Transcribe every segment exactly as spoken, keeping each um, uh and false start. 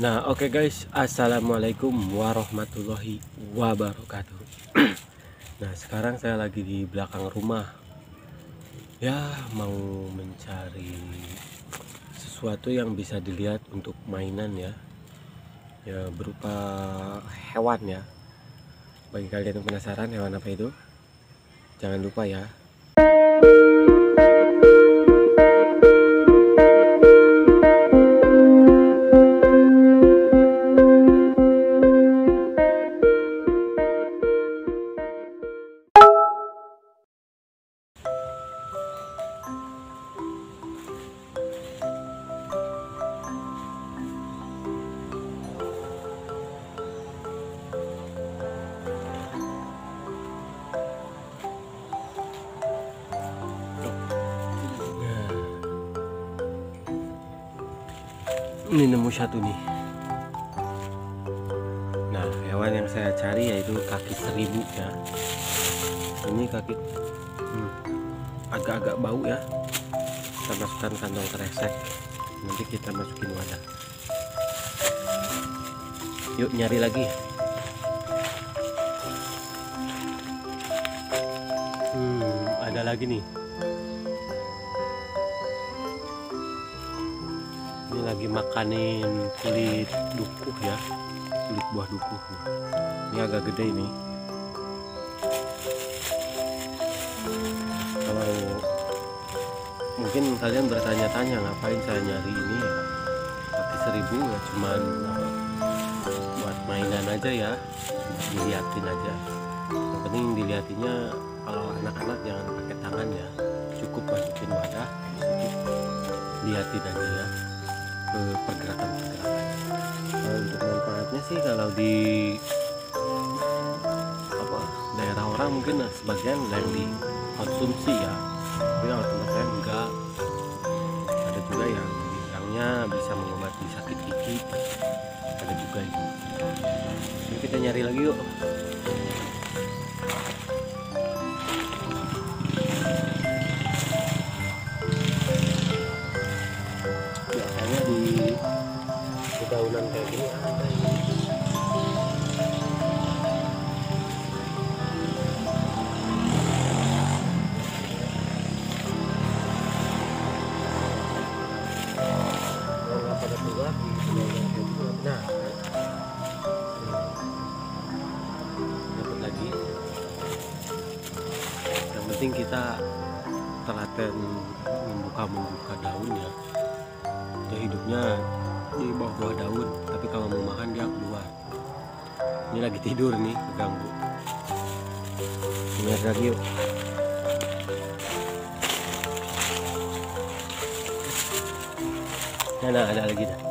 Nah, oke guys, assalamualaikum warahmatullahi wabarakatuh. Nah, sekarang saya lagi di belakang rumah. Ya, mau mencari sesuatu yang bisa dilihat untuk mainan ya. Ya, berupa hewan ya. Bagi kalian yang penasaran hewan apa itu, jangan lupa ya. Ini nemu satu nih. Nah, hewan yang saya cari yaitu kaki seribu ya. Ini kaki hmm, agak-agak bau ya. Kita masukkan kantong kresek. Nanti kita masukin wadah. Yuk nyari lagi. Hmm, ada lagi nih. Ini lagi makanin kulit dukuh ya, kulit buah dukuh. Ini agak gede ini. Kalau mungkin kalian bertanya-tanya ngapain saya nyari ini ya, kaki seribu ya cuman apa, buat mainan aja ya, diliatin aja. Yang penting dilihatinnya kalau anak-anak jangan pakai tangan ya, cukup masukin wadah, liatin aja ya pergerakan-pergerakan. Kalau untuk manfaatnya sih kalau di apa daerah orang mungkin nah, sebagian yang dikonsumsi ya, tapi kalau tempat saya enggak. Ada juga yang bilangnya bisa mengobati sakit gigi, ada juga ini. Jadi kita nyari lagi yuk. Daunan kayak gini ada ini. Kalau nggak pada keluar di daunan kayak gini, nah dapat lagi. Yang penting kita telaten membuka-membuka daun ya. Dia hidupnya di bawah daun, tapi kalau mau makan dia keluar. Ini lagi tidur nih, keganggu. Lihat lagi yuk. Nah, ada lagi dah.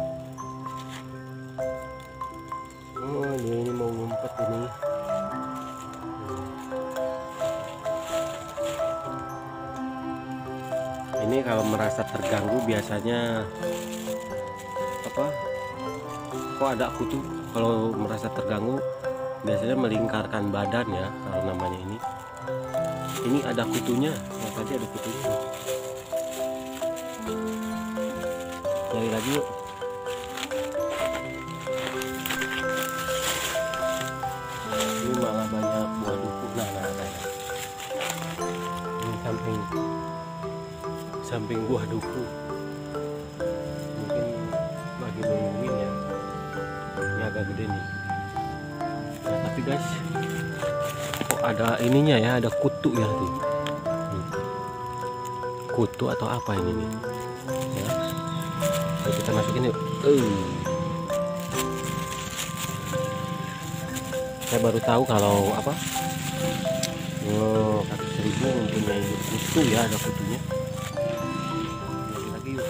Oh, dia ini mau ngumpet ini. Ini kalau merasa terganggu biasanya apa? Kok ada kutu? Kalau merasa terganggu biasanya melingkarkan badan ya, kalau namanya ini. Ini ada kutunya. Nah, tadi ada kutunya. Cari lagi yuk. Ini malah banyak buah duku. Nah, nah, nah. Ini samping samping buah duku. Mungkin lagi nungguin ya. Ini agak gede nih. Nah, tapi guys, kok ada ininya ya, ada kutu ya tuh. Hmm. Kutu atau apa ini nih? Ya. Ayo kita masukin yuk. Uh. Saya baru tahu kalau apa? Oh, kaki seribu mempunyai kutu ya, ada kutunya. Lagi yuk.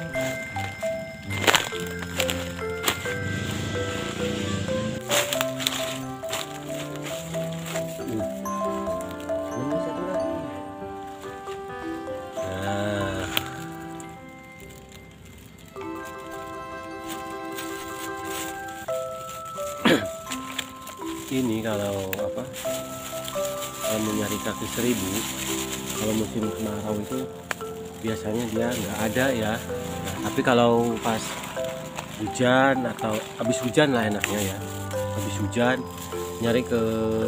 Ini kalau apa, kalau mencari kaki seribu, kalau musim kemarau itu biasanya dia nggak ada ya. Nah, tapi kalau pas hujan atau habis hujan lah enaknya ya, habis hujan nyari ke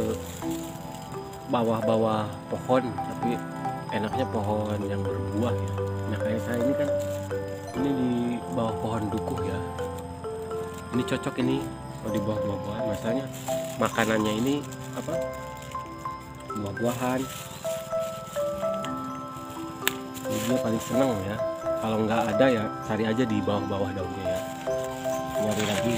bawah-bawah pohon, tapi enaknya pohon yang berbuah ya. Nah kayak saya ini kan ini di bawah pohon dukuh ya, ini cocok ini kalau di bawah buah-buahan, masalahnya makanannya ini apa, buah-buahan. Ini dia paling seneng ya, kalau nggak ada ya cari aja di bawah-bawah daunnya ya, nyari lagi.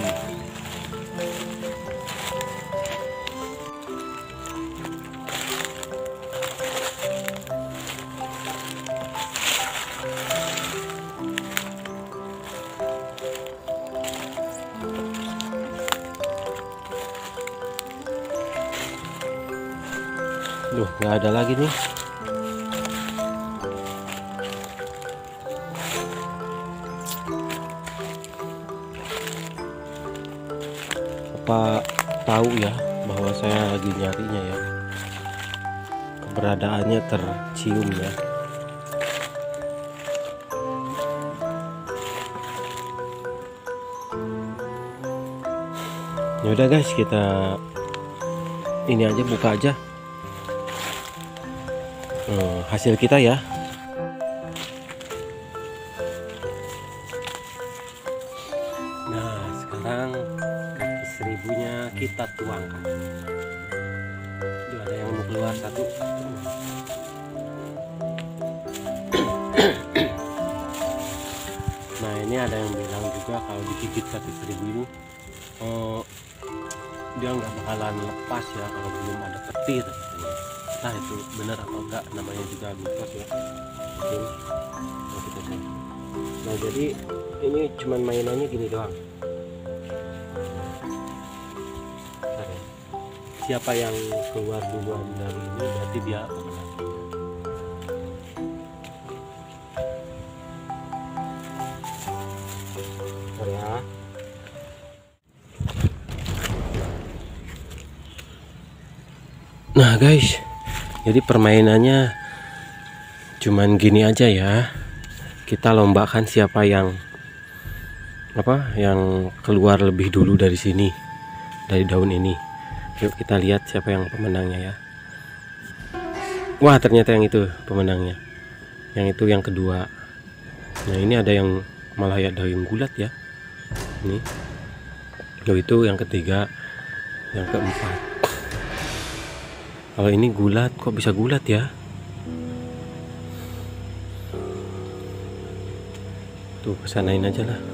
Duh, nggak ada lagi nih. Apa tahu ya bahwa saya lagi nyarinya ya, keberadaannya tercium ya. Ya udah guys, kita ini aja, buka aja hmm, hasil kita ya. Nah sekarang kaki seribunya kita tuangkan. Tuh, ada yang mau keluar satu. Nah ini ada yang bilang juga kalau digigit kaki seribu ini oh, dia nggak bakalan lepas ya kalau belum ada petir. Nah itu benar atau enggak, namanya juga mitos ya. Mungkin nah, kita cek. Nah jadi ini cuman mainannya gini doang. Bentar ya. Siapa yang keluar duluan dari ini berarti dia pemenang. Bentar ya. Nah guys, jadi permainannya cuman gini aja ya. Kita lombakan siapa yang apa yang keluar lebih dulu dari sini, dari daun ini. Yuk kita lihat siapa yang pemenangnya ya. Wah ternyata yang itu pemenangnya, yang itu yang kedua. Nah ini ada yang malah ya daun gulat ya, ini. Loh itu yang ketiga, yang keempat. Kalau ini gulat, kok bisa gulat ya? Tuh kesanain aja lah.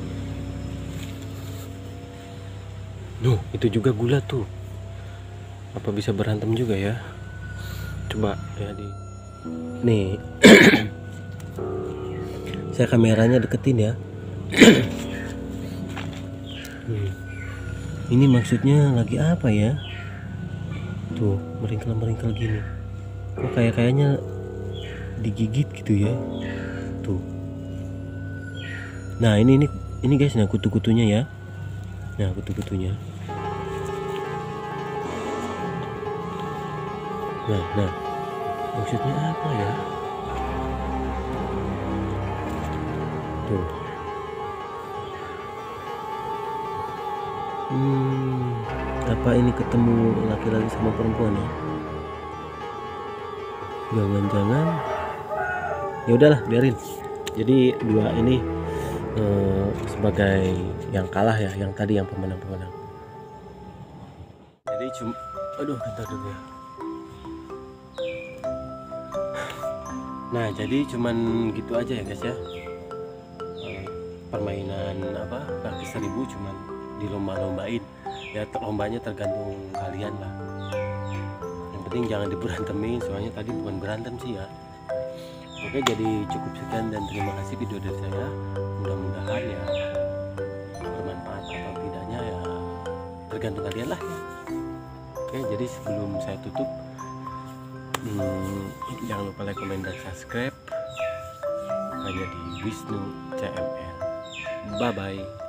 Nuh itu juga gulat tuh. Apa bisa berantem juga ya? Coba ya di. Nih. Saya kameranya deketin ya. hmm. Ini maksudnya lagi apa ya? Tuh meringkel-meringkel gini, kok kayak kayaknya digigit gitu ya. Tuh. Nah ini ini ini guys, nah kutu-kutunya ya. Nah kutu-kutunya. Nah nah maksudnya apa ya? Tuh. Hmm. Apa ini ketemu laki-laki sama perempuan ya? Jangan-jangan ya udahlah biarin. Jadi dua ini eh, sebagai yang kalah ya, yang tadi yang pemenang-pemenang. Jadi cuma aduh bentar dulu ya. Nah jadi cuman gitu aja ya guys ya. Eh, permainan apa kaki seribu cuman dilomba-lombain ya, lombanya tergantung kalian lah. Yang penting jangan diberantemin, soalnya tadi bukan berantem sih ya. Oke jadi cukup sekian dan terima kasih video dari saya. Mudah-mudahan ya bermanfaat atau tidaknya ya tergantung kalian lah ya. Oke jadi sebelum saya tutup hmm, jangan lupa like, comment, dan subscribe hanya di Wisnu C M L. Bye bye.